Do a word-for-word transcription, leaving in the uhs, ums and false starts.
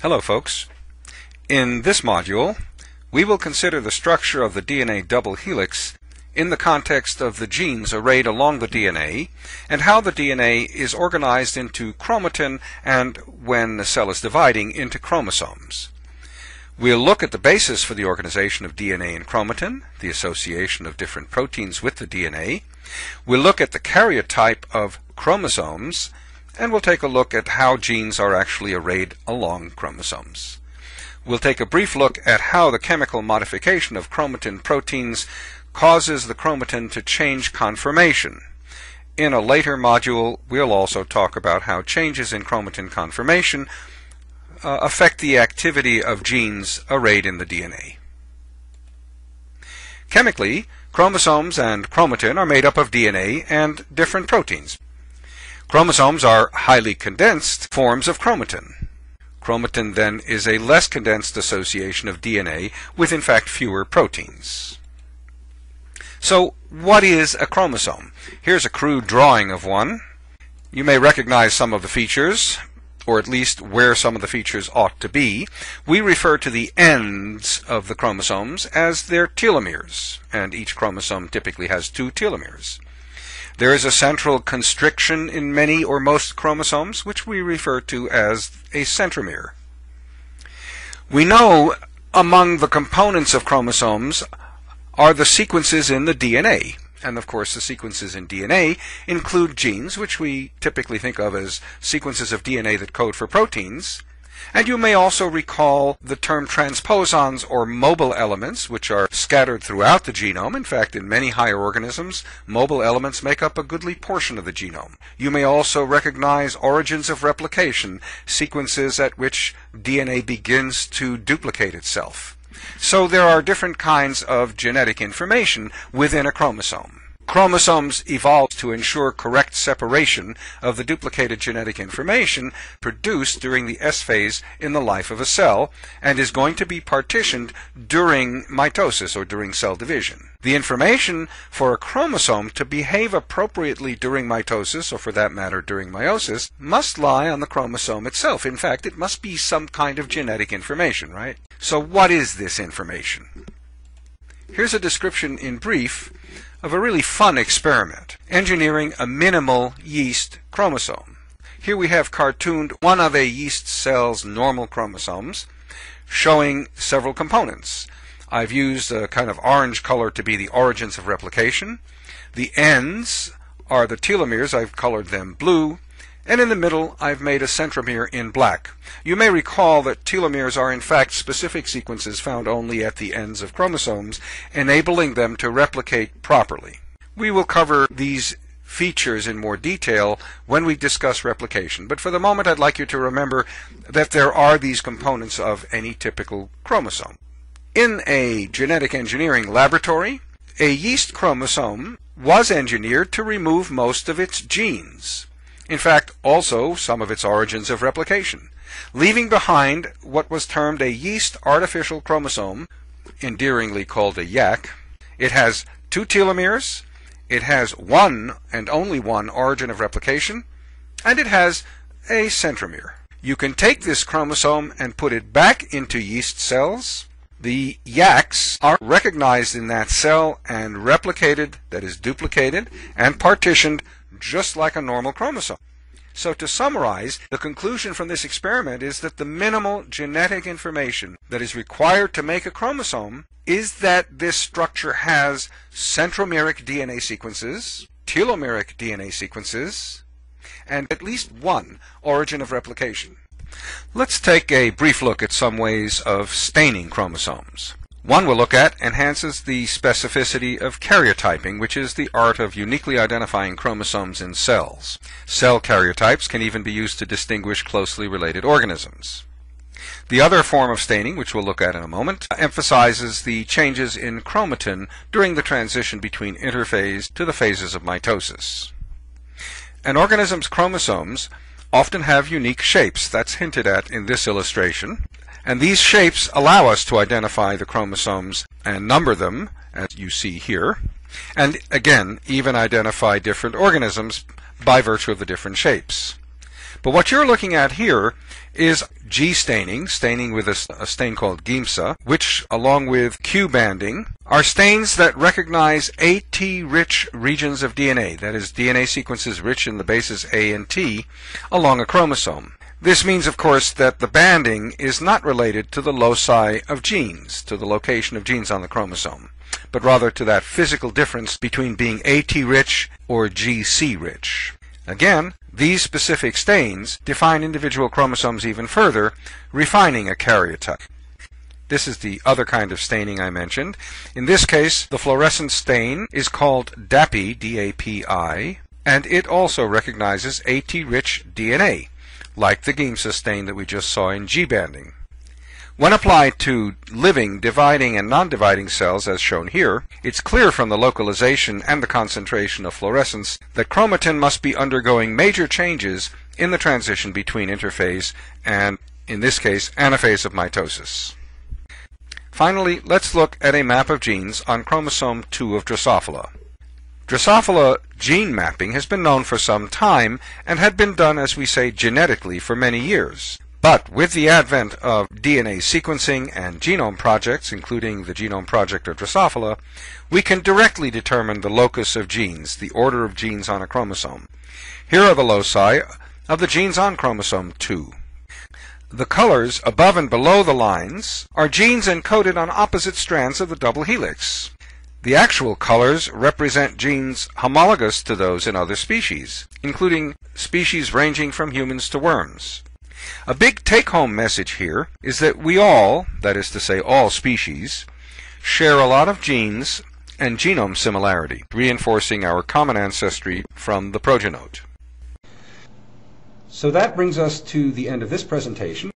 Hello folks. In this module, we will consider the structure of the D N A double helix in the context of the genes arrayed along the D N A and how the D N A is organized into chromatin and, when the cell is dividing, into chromosomes. We'll look at the basis for the organization of D N A and chromatin, the association of different proteins with the D N A. We'll look at the karyotype of chromosomes, and we'll take a look at how genes are actually arrayed along chromosomes. We'll take a brief look at how the chemical modification of chromatin proteins causes the chromatin to change conformation. In a later module, we'll also talk about how changes in chromatin conformation uh, affect the activity of genes arrayed in the D N A. Chemically, chromosomes and chromatin are made up of D N A and different proteins. Chromosomes are highly condensed forms of chromatin. Chromatin then is a less condensed association of D N A with in fact fewer proteins. So what is a chromosome? Here's a crude drawing of one. You may recognize some of the features, or at least where some of the features ought to be. We refer to the ends of the chromosomes as their telomeres, and each chromosome typically has two telomeres. There is a central constriction in many or most chromosomes, which we refer to as a centromere. We know among the components of chromosomes are the sequences in the D N A. And of course the sequences in D N A include genes, which we typically think of as sequences of D N A that code for proteins. And you may also recall the term transposons or mobile elements, which are scattered throughout the genome. In fact, in many higher organisms, mobile elements make up a goodly portion of the genome. You may also recognize origins of replication, sequences at which D N A begins to duplicate itself. So there are different kinds of genetic information within a chromosome. Chromosomes evolved to ensure correct separation of the duplicated genetic information produced during the S phase in the life of a cell, and is going to be partitioned during mitosis or during cell division. The information for a chromosome to behave appropriately during mitosis, or for that matter during meiosis, must lie on the chromosome itself. In fact, it must be some kind of genetic information, right? So what is this information? Here's a description in brief of a really fun experiment, engineering a minimal yeast chromosome. Here we have cartooned one of a yeast cell's normal chromosomes, showing several components. I've used a kind of orange color to be the origins of replication. The ends are the telomeres. I've colored them blue. And in the middle, I've made a centromere in black. You may recall that telomeres are in fact specific sequences found only at the ends of chromosomes, enabling them to replicate properly. We will cover these features in more detail when we discuss replication, but for the moment I'd like you to remember that there are these components of any typical chromosome. In a genetic engineering laboratory, a yeast chromosome was engineered to remove most of its genes. In fact, also some of its origins of replication, leaving behind what was termed a yeast artificial chromosome, endearingly called a yak. It has two telomeres, it has one and only one origin of replication, and it has a centromere. You can take this chromosome and put it back into yeast cells. The yaks are recognized in that cell and replicated, that is duplicated, and partitioned just like a normal chromosome. So to summarize, the conclusion from this experiment is that the minimal genetic information that is required to make a chromosome is that this structure has centromeric D N A sequences, telomeric D N A sequences, and at least one origin of replication. Let's take a brief look at some ways of staining chromosomes. One we'll look at enhances the specificity of karyotyping, which is the art of uniquely identifying chromosomes in cells. Cell karyotypes can even be used to distinguish closely related organisms. The other form of staining, which we'll look at in a moment, emphasizes the changes in chromatin during the transition between interphase to the phases of mitosis. An organism's chromosomes often have unique shapes. That's hinted at in this illustration. And these shapes allow us to identify the chromosomes and number them, as you see here, and again, even identify different organisms by virtue of the different shapes. But what you're looking at here is G staining, staining with a, a stain called Giemsa, which, along with Q banding, are stains that recognize AT-rich regions of D N A, that is, D N A sequences rich in the bases A and T along a chromosome. This means, of course, that the banding is not related to the loci of genes, to the location of genes on the chromosome, but rather to that physical difference between being AT-rich or G C-rich. Again, these specific stains define individual chromosomes even further, refining a karyotype. This is the other kind of staining I mentioned. In this case, the fluorescent stain is called DAPI, D A P I, and it also recognizes AT-rich D N A, like the Giemsa stain that we just saw in G banding. When applied to living, dividing, and non-dividing cells, as shown here, it's clear from the localization and the concentration of fluorescence that chromatin must be undergoing major changes in the transition between interphase and, in this case, anaphase of mitosis. Finally, let's look at a map of genes on chromosome two of Drosophila. Drosophila gene mapping has been known for some time and had been done, as we say, genetically for many years. But with the advent of D N A sequencing and genome projects, including the Genome Project of Drosophila, we can directly determine the locus of genes, the order of genes on a chromosome. Here are the loci of the genes on chromosome two. The colors above and below the lines are genes encoded on opposite strands of the double helix. The actual colors represent genes homologous to those in other species, including species ranging from humans to worms. A big take-home message here is that we all, that is to say all species, share a lot of genes and genome similarity, reinforcing our common ancestry from the progenote. So that brings us to the end of this presentation.